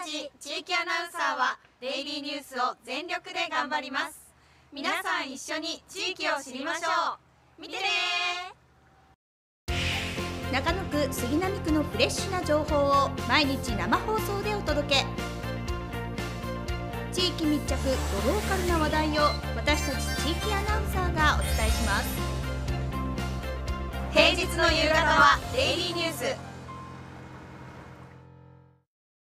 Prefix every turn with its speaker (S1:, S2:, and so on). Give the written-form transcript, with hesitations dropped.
S1: ち地域アナウンサーはデイリーニュースを全力で頑張ります。皆さん一緒に地域を知りましょう。見てね。
S2: 中野区杉並区のフレッシュな情報を毎日生放送でお届け。地域密着ドローカルな話題を私たち地域アナウンサーがお伝えします。
S1: 平日の夕方はデイリーニュース。